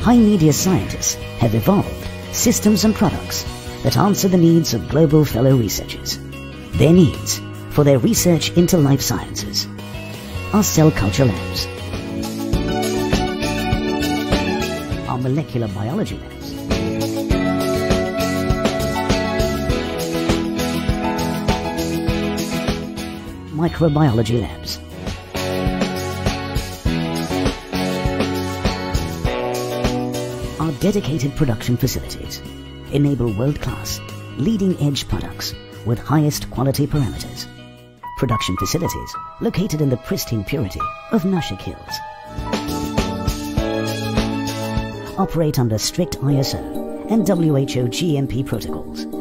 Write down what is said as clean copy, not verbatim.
Himedia scientists have evolved systems and products that answer the needs of global fellow researchers. Their needs for their research into life sciences. Our cell culture labs, our molecular biology labs, microbiology labs, our dedicated production facilities enable world-class, leading-edge products with highest quality parameters. Production facilities located in the pristine purity of Nashik Hills. Operate under strict ISO and WHO GMP protocols